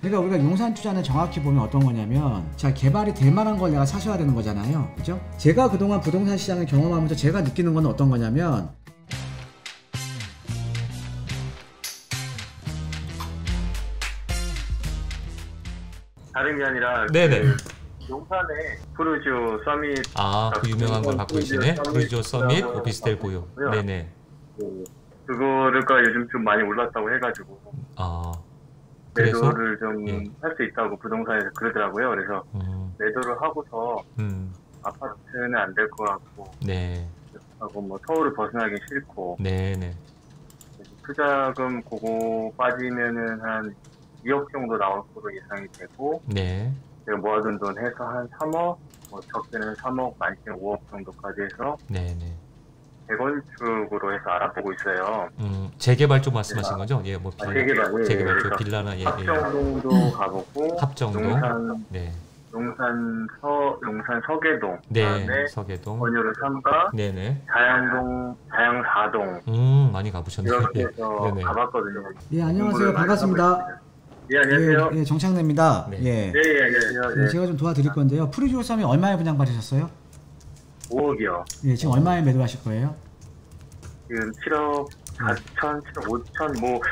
그러니까 우리가 용산 투자는 정확히 보면 어떤 거냐면, 자, 개발이 될 만한 걸 내가 사셔야 되는 거잖아요. 그죠? 제가 그동안 부동산 시장을 경험하면서 제가 느끼는 건 어떤 거냐면, 다른 게 아니라 네네. 용산에 푸르지오 서밋, 그 유명한 걸 갖고 계시네. 푸르지오 서밋 오피스텔 보유. 네네. 그거가 요즘 좀 많이 올랐다고 해가지고 그래서 매도를 좀 할 수 있다고 부동산에서 그러더라고요. 그래서 매도를 하고서 아파트는 안 될 것 같고, 네. 하고 뭐 서울을 벗어나기 싫고, 네네. 투자금 그거 빠지면은 한 2억 정도 나올 거로 예상이 되고, 네. 제가 모아둔 돈 해서 한 3억, 뭐 적게는 3억, 많게는 5억 정도까지 해서 네네. 재건축으로 해서 알아보고 있어요. 재개발 쪽 말씀하신 거죠? 예, 뭐 재개발, 재개발 쪽 빌라나 합정동도 가보고, 합정동, 용산 서계동, 네, 서계동, 원효로 3가, 네네, 자양동, 자양 4동, 많이 가보셨네요. 이렇게 해서 가봤거든요. 예, 안녕하세요. 반갑습니다. 예, 안녕하세요. 예, 정창래입니다. 네. 예. 네, 안녕하세요. 제가 좀 도와드릴 건데요. 푸르지오 서밋 얼마에 분양 받으셨어요? 5억이요. 예, 지금 얼마에 매도하실 거예요? 지금 7억 4천, 7억 5천, 뭐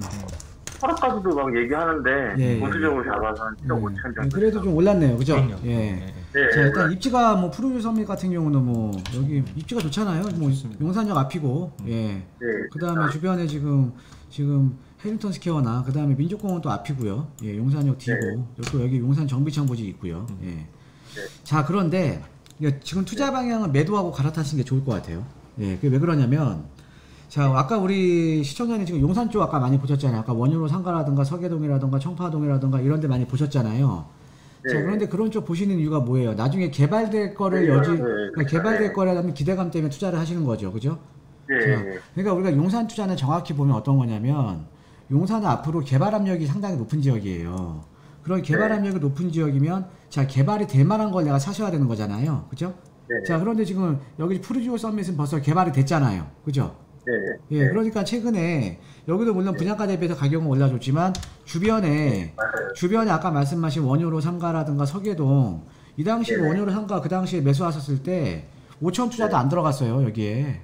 8억까지도 막 얘기하는데 보수적으로 잡아서 한 7억 5천 정도. 그래도 좀 올랐네요, 그죠? 예. 네. 자, 일단 입지가 뭐 푸르지오 서밋 같은 경우는 뭐 여기 입지가 좋잖아요. 뭐 용산역 앞이고, 예. 그다음에 주변에 지금 해링턴 스퀘어나 그다음에 민족공원 또 앞이고요. 예, 용산역 뒤고 또 여기 용산 정비창 부지 있고요. 예. 자, 그런데 지금 투자 방향은 매도하고 갈아타시는 게 좋을 것 같아요. 예, 그게 왜 그러냐면, 자, 아까 우리 시청자님 지금 용산 쪽 아까 많이 보셨잖아요. 아까 원효로 상가라든가 서계동이라든가 청파동이라든가 이런 데 많이 보셨잖아요. 자, 그런데 그런 쪽 보시는 이유가 뭐예요? 나중에 개발될 거를 개발될 거라는 기대감 때문에 투자를 하시는 거죠. 그죠? 자, 그러니까 우리가 용산 투자는 정확히 보면 어떤 거냐면, 용산은 앞으로 개발 압력이 상당히 높은 지역이에요. 그런 개발 압력이 높은 지역이면, 자, 개발이 될 만한 걸 내가 사셔야 되는 거잖아요. 그죠? 자, 그런데 지금 여기 푸르지오 서밋은 벌써 개발이 됐잖아요. 그죠? 예, 그러니까 최근에 여기도 물론 분양가 대비해서 가격은 올라줬지만 주변에 아까 말씀하신 원효로 상가라든가 서계동, 이 당시 원효로 상가 그 당시에 매수하셨을 때 5천 투자도 안 들어갔어요, 여기에.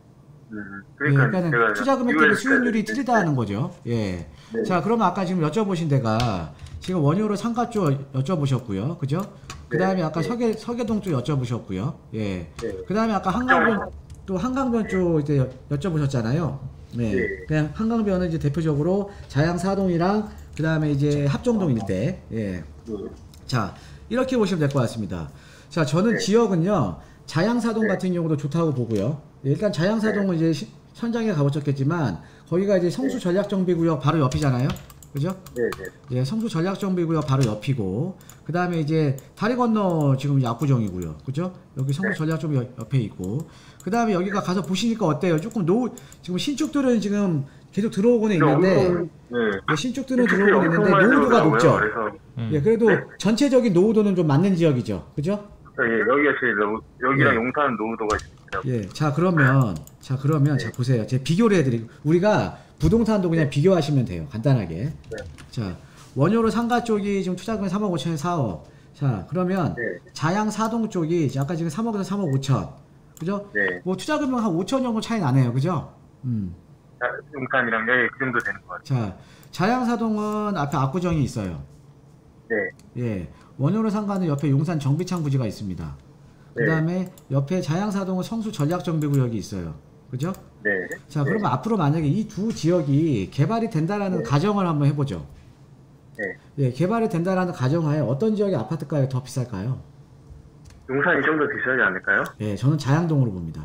그러니까 투자 금액 대비 수익률이 틀리다 하는 거죠. 예. 자, 그러면 아까 지금 여쭤보신 데가 지금 원효로 상가 쪽 여쭤보셨고요. 그죠? 그 다음에 아까 서계동 쪽 여쭤보셨고요. 예. 그 다음에 아까 한강변 쪽 이제 여쭤보셨잖아요. 네. 그냥 한강변은 이제 대표적으로 자양 4동이랑 그 다음에 이제 합정동 일대. 예. 자, 이렇게 보시면 될 것 같습니다. 자, 저는 지역은요, 자양 4동 같은 경우도 좋다고 보고요. 일단 자양 4동은 이제 현장에 가보셨겠지만 거기가 이제 성수 전략정비구역 바로 옆이잖아요. 그죠? 예, 성수 전략정비구역 바로 옆이고, 그 다음에 이제 다리 건너 지금 압구정이고요. 그죠? 여기 성수 전략정비 옆에 있고, 그 다음에 여기가 가서 보시니까 어때요? 조금 지금 신축들은 지금 계속 들어오고는 있는데, 신축들은 들어오고는 있는데 노후도가 높죠? 예, 그래도 전체적인 노후도는 좀 맞는 지역이죠. 그죠? 여기가 제일 여기랑 용산 노후도가 있습니다. 예, 자, 그러면 자, 보세요. 제가 비교를 해드리고, 우리가 부동산도 그냥 비교하시면 돼요. 간단하게. 자, 원효로 상가 쪽이 지금 투자금이 3억 5천에 4억. 자, 그러면 자양 4동 쪽이 아까 지금 3억에서 3억 5천. 그죠? 뭐 투자금은 한 5천 정도 차이 나네요. 그죠? 용산이랑 그 정도 되는 것 같아요. 자, 자양 4동은 앞에 압구정이 있어요. 예. 원효로 상가는 옆에 용산 정비창 부지가 있습니다. 그 다음에 옆에 자양 4동은 성수 전략정비구역이 있어요. 그죠? 자, 그러면 앞으로 만약에 이 두 지역이 개발이 된다라는 가정을 한번 해보죠. 예, 개발이 된다라는 가정하에 어떤 지역의 아파트가가 더 비쌀까요? 용산이 좀 더 비싸지 않을까요? 예, 저는 자양동으로 봅니다.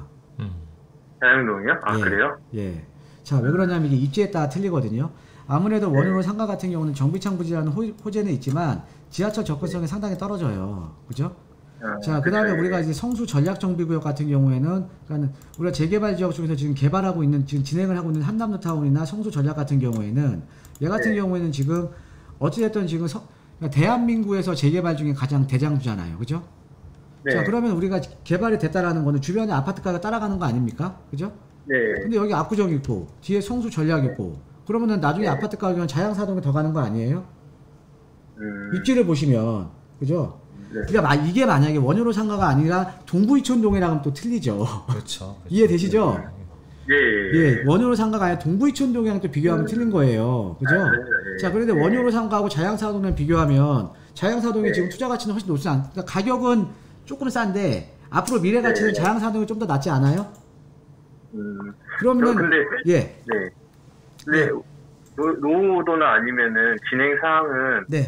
자양동이요? 그래요? 예. 자, 왜 그러냐면 이게 입지에 따라 틀리거든요. 아무래도 원효로 상가 같은 경우는 정비창 부지라는 호재는 있지만 지하철 접근성이 상당히 떨어져요. 그죠? 자, 그 다음에 우리가 이제 성수 전략정비구역 같은 경우에는, 그러니까 우리가 재개발 지역 중에서 지금 개발하고 있는, 지금 진행을 하고 있는 한남로타운이나 성수 전략 같은 경우에는, 얘 같은 경우에는 지금, 어찌됐든 지금 그러니까 대한민국에서 재개발 중에 가장 대장주잖아요. 그죠? 자, 그러면 우리가 개발이 됐다라는 거는 주변에 아파트가가 따라가는 거 아닙니까? 그죠? 근데 여기 압구정 있고, 뒤에 성수 전략 있고, 그러면은 나중에 아파트 가격은 자양 4동에 더 가는 거 아니에요? 입지를 보시면 그죠? 네. 그러니까 이게 만약에 원효로 상가가 아니라 동부이촌동이랑은 또 틀리죠. 그렇죠. 이해되시죠? 예. 예, 원효로 상가가 아니라 동부이촌동이랑 또 비교하면 틀린 거예요. 그죠? 예. 자, 그런데 원효로 상가하고 자양사동을 비교하면 자양사동이 네. 지금 투자 가치는 훨씬 높지 않, 그러니까 가격은 조금 싼데 앞으로 미래 가치는 네. 자양사동이 좀 더 낫지 않아요? 그러면 근데 예. 네. 근데 노후도나 아니면은 진행 사항은 네.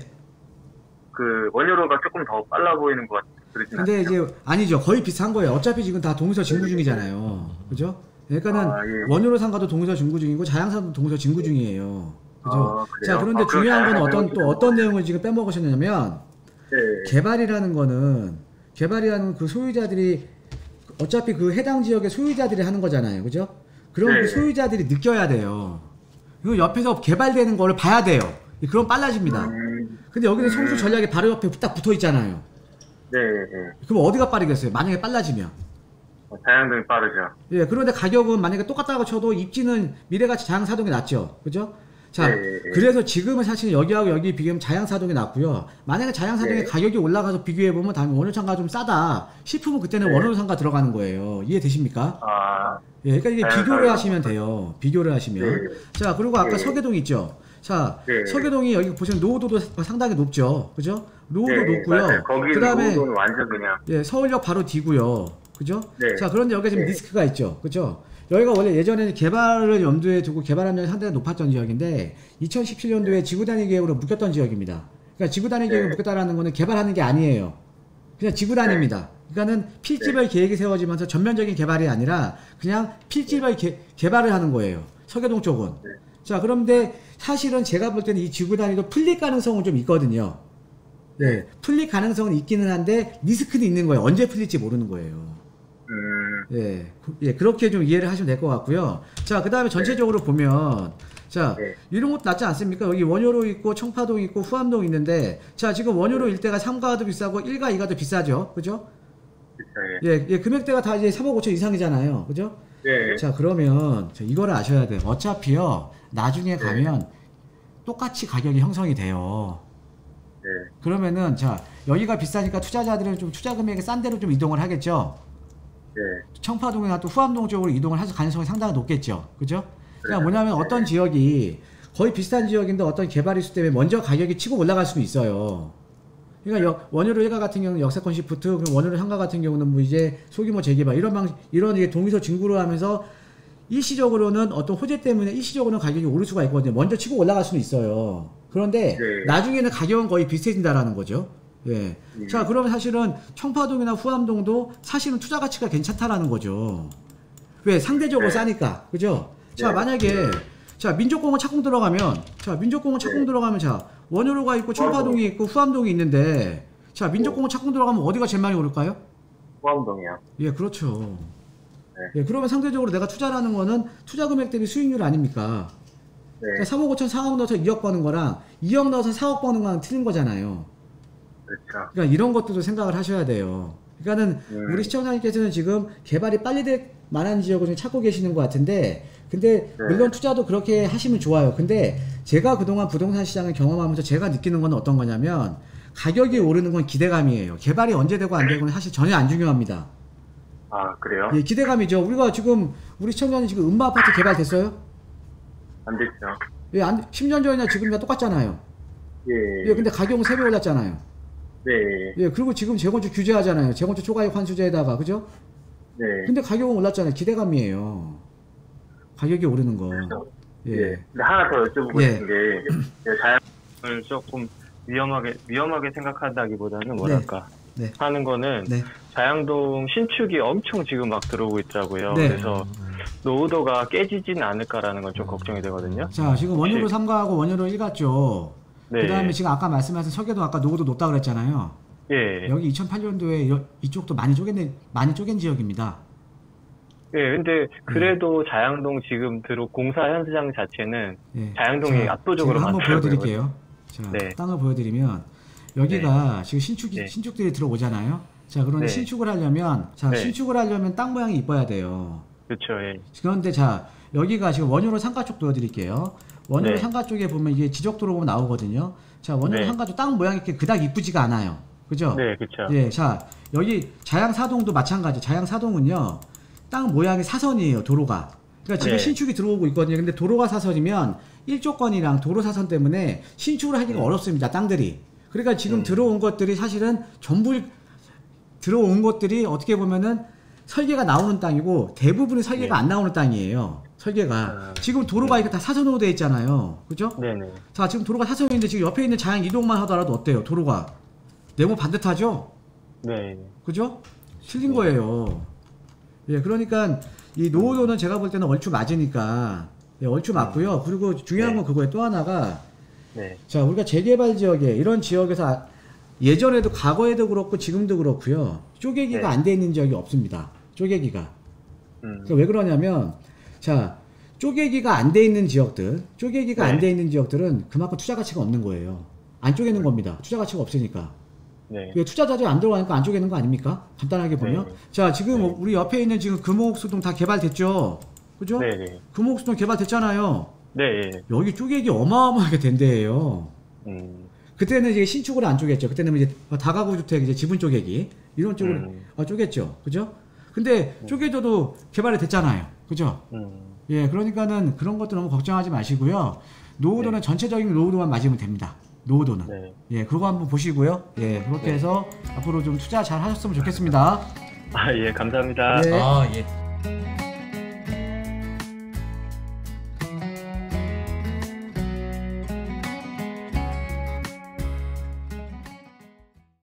그 원효로가 조금 더 빨라 보이는 것 같아요. 근데 이제 아니죠. 거의 비슷한 거예요. 어차피 지금 다 동의서 진구 중이잖아요. 그죠? 그러니까는 예. 원효로 상가도 동의서 진구 중이고 자양사도 동의서 진구 중이에요. 그죠? 그래요? 자, 그런데 중요한 건 어떤 내용을 지금 빼먹으셨냐면 네. 개발이라는 거는 그 소유자들이 어차피 그 해당 지역의 소유자들이 하는 거잖아요. 그죠? 그럼 네. 그 소유자들이 느껴야 돼요. 그리고 옆에서 개발되는 거를 봐야 돼요. 그럼 빨라집니다. 근데 여기는 성수 전략이 바로 옆에 딱 붙어 있잖아요. 네. 그럼 어디가 빠르겠어요? 만약에 빨라지면. 자양동이 빠르죠. 예, 그런데 가격은 만약에 똑같다고 쳐도 입지는 미래가치 자양사동이 낫죠. 그죠? 자, 그래서 지금은 사실 여기하고 여기 비교하면 자양사동이 낫고요. 만약에 자양사동의 가격이 올라가서 비교해보면 다음에 원효상가 좀 싸다 싶으면 그때는 원효상가 들어가는 거예요. 이해되십니까? 예, 그러니까 이게 비교를 하시면 돼요. 비교를 하시면. 자, 그리고 아까 서계동 있죠? 자, 서계동이 여기 보시면 노후도도 상당히 높죠. 그죠? 노후도 높고요. 그 다음에 노후도는 완전 그냥. 예, 서울역 바로 뒤고요. 그죠? 네. 자, 그런데 여기가 지금 리스크가 있죠. 그죠? 여기가 원래 예전에는 개발을 염두에 두고 개발 함량이 상당히 높았던 지역인데 2017년도에 지구단위 계획으로 묶였던 지역입니다. 그러니까 지구단위 계획을 묶였다라는 거는 개발하는 게 아니에요. 그냥 지구단위입니다. 그러니까는 필지별 계획이 세워지면서 전면적인 개발이 아니라 그냥 필지별 개발을 하는 거예요. 서계동 쪽은. 자, 그런데 사실은 제가 볼 때는 이 지구단위도 풀릴 가능성은 좀 있거든요. 예, 풀릴 가능성은 있기는 한데 리스크는 있는 거예요. 언제 풀릴지 모르는 거예요. 예, 그렇게 좀 이해를 하시면 될 것 같고요. 자, 그 다음에 전체적으로 보면, 자, 이런 것도 낫지 않습니까? 여기 원효로 있고, 청파동 있고, 후암동 있는데, 자, 지금 원효로 일대가 3가가 더 비싸고, 1가, 2가 더 비싸죠? 그죠? 예, 금액대가 다 이제 3억 5천 이상이잖아요. 그죠? 자, 그러면, 이거를 아셔야 돼요. 어차피요, 나중에 가면 똑같이 가격이 형성이 돼요. 그러면은, 자, 여기가 비싸니까 투자자들은 좀 투자 금액이 싼 데로 좀 이동을 하겠죠? 청파동이나 또 후암동 쪽으로 이동을 할 가능성이 상당히 높겠죠. 그죠? 그러니까 뭐냐면 어떤 지역이 거의 비슷한 지역인데 어떤 개발 이슈 때문에 먼저 가격이 치고 올라갈 수도 있어요. 그러니까 원효로 1가 같은 경우는 역세권 시프트, 그럼 원효로 상가 같은 경우는 뭐 이제 소규모 재개발 이런 이게 동의서 진구를 하면서 일시적으로는 어떤 호재 때문에 일시적으로는 가격이 오를 수가 있거든요. 먼저 치고 올라갈 수는 있어요. 그런데 나중에는 가격은 거의 비슷해진다라는 거죠. 예. 자, 그러면 사실은 청파동이나 후암동도 사실은 투자 가치가 괜찮다라는 거죠. 왜? 상대적으로 싸니까. 그죠? 자, 만약에, 자, 민족공원 착공 들어가면, 자, 원효로가 있고, 청파동이 있고, 후암동이 있는데, 자, 민족공원 착공 들어가면 어디가 제일 많이 오를까요? 후암동이요. 예, 그렇죠. 예, 그러면 상대적으로 내가 투자를 하는 거는 투자 금액 대비 수익률 아닙니까? 자, 3억 5천 4억 넣어서 2억 버는 거랑 2억 넣어서 4억 버는 거랑 틀린 거잖아요. 그렇죠. 그러니까 이런 것들도 생각을 하셔야 돼요. 그러니까는 우리 시청자님께서는 지금 개발이 빨리 될 만한 지역을 좀 찾고 계시는 것 같은데, 근데 물론 투자도 그렇게 하시면 좋아요. 근데 제가 그동안 부동산 시장을 경험하면서 제가 느끼는 건 어떤 거냐면 가격이 오르는 건 기대감이에요. 개발이 언제 되고 안 되고는 사실 전혀 안 중요합니다. 아, 그래요? 예, 기대감이죠. 우리가 지금 우리 시청자님 지금 음마 아파트 개발됐어요? 안 됐죠. 예, 10년 전이나 지금이나 똑같잖아요. 예, 근데 가격은 3배 올랐잖아요. 예, 그리고 지금 재건축 규제하잖아요. 재건축 초과이익 환수제에다가, 그죠? 근데 가격은 올랐잖아요. 기대감이에요. 가격이 오르는 거. 그렇죠. 근데 하나 더 여쭤보고 싶은 게, 자양을 조금 위험하게 생각한다기보다는 뭐랄까. 하는 거는, 자양동 신축이 엄청 지금 막 들어오고 있더라고요. 그래서 노후도가 깨지진 않을까라는 건 좀 걱정이 되거든요. 자, 지금 원효로 3가하고 원효로 1 같죠? 그 다음에 지금 아까 말씀하신 서계동 아까 노후도 높다고 그랬잖아요. 여기 2008년도에 이쪽도 많이 쪼갠 지역입니다. 근데 그래도 자양동 지금 공사 현장 자체는 자양동이 압도적으로 제가 한번 많더라고요. 보여드릴게요. 자, 땅을 보여드리면 여기가 지금 신축들이 들어오잖아요. 자, 그런데 신축을 하려면 땅 모양이 이뻐야 돼요. 그렇죠. 그런데 자, 여기가 지금 원효로 상가 쪽 보여드릴게요. 원효로 상가 쪽에 보면 이게 지적도로 보면 나오거든요. 자, 원효로 상가 쪽 땅 모양이 이렇게 그닥 이쁘지가 않아요. 그죠? 네, 그렇죠. 예, 자, 여기 자양사동도 마찬가지. 자양사동은요, 땅 모양이 사선이에요, 도로가. 그러니까 지금 신축이 들어오고 있거든요. 근데 도로가 사선이면 일조권이랑 도로 사선 때문에 신축을 하기가 어렵습니다, 땅들이. 그러니까 지금 들어온 것들이 사실은 전부 들어온 것들이 어떻게 보면은 설계가 나오는 땅이고 대부분이 설계가 안 나오는 땅이에요. 설계가. 지금 도로가 이거 다 사선으로 되어 있잖아요. 그죠? 네네. 자, 지금 도로가 사선인데 지금 옆에 있는 자양 이동만 하더라도 어때요? 도로가. 네모 반듯하죠? 네. 그죠? 틀린 거예요. 예, 그러니까 이 노후도는 제가 볼 때는 얼추 맞으니까 예, 얼추 맞고요. 그리고 중요한 건 그거예요. 또 하나가 자, 우리가 재개발 지역에 이런 지역에서 예전에도 과거에도 그렇고 지금도 그렇고요. 쪼개기가 안 돼 있는 지역이 없습니다. 쪼개기가. 그러니까 왜 그러냐면 자, 쪼개기가 안 돼 있는 지역들, 쪼개기가 안 돼 있는 지역들은 그만큼 투자 가치가 없는 거예요. 안 쪼개는 겁니다. 투자 가치가 없으니까. 투자 자료에 안 들어가니까 안 쪼개는 거 아닙니까? 간단하게 보면. 자, 지금 우리 옆에 있는 지금 금호옥수동 다 개발됐죠? 그죠? 금호옥수동 개발됐잖아요. 여기 쪼개기 어마어마하게 된 데예요. 그때는 이제 신축으로 안 쪼갰죠. 그때는 이제 다가구 주택 이제 지분 쪼개기 이런 쪽으로 쪼갰죠. 그죠? 근데 쪼개져도 개발이 됐잖아요. 그죠? 예, 그러니까는 그런 것도 너무 걱정하지 마시고요. 노후도는 전체적인 노후도만 맞으면 됩니다. 노후도는. 예, 그거 한번 보시고요. 예, 그렇게 해서 앞으로 좀 투자 잘 하셨으면 좋겠습니다. 아, 예, 감사합니다. 아, 예.